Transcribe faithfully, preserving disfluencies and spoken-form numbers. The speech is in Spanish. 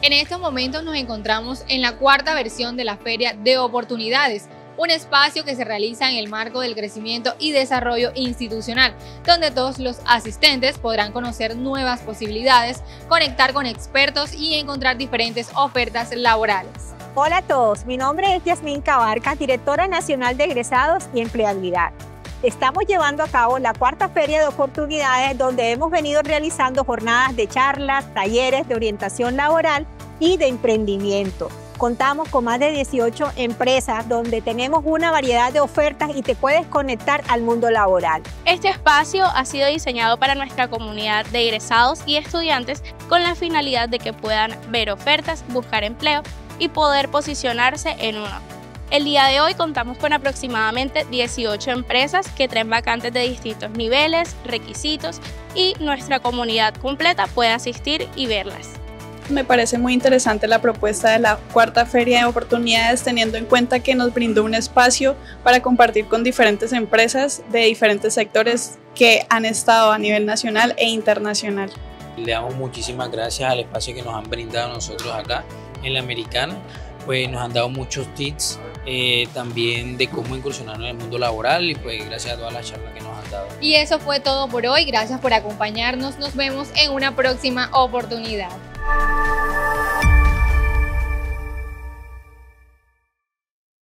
En estos momentos nos encontramos en la cuarta versión de la Feria de Oportunidades, un espacio que se realiza en el marco del crecimiento y desarrollo institucional, donde todos los asistentes podrán conocer nuevas posibilidades, conectar con expertos y encontrar diferentes ofertas laborales. Hola a todos, mi nombre es Yasmín Cabarca, directora nacional de egresados y empleabilidad. Estamos llevando a cabo la cuarta Feria de Oportunidades, donde hemos venido realizando jornadas de charlas, talleres de orientación laboral y de emprendimiento. Contamos con más de dieciocho empresas donde tenemos una variedad de ofertas y te puedes conectar al mundo laboral. Este espacio ha sido diseñado para nuestra comunidad de egresados y estudiantes con la finalidad de que puedan ver ofertas, buscar empleo y poder posicionarse en uno. El día de hoy contamos con aproximadamente dieciocho empresas que traen vacantes de distintos niveles, requisitos y nuestra comunidad completa puede asistir y verlas. Me parece muy interesante la propuesta de la cuarta Feria de Oportunidades, teniendo en cuenta que nos brindó un espacio para compartir con diferentes empresas de diferentes sectores que han estado a nivel nacional e internacional. Le damos muchísimas gracias al espacio que nos han brindado a nosotros acá en la Americana, pues nos han dado muchos tips eh, también de cómo incursionar en el mundo laboral y pues gracias a todas las charlas que nos han dado. Y eso fue todo por hoy, gracias por acompañarnos, nos vemos en una próxima oportunidad.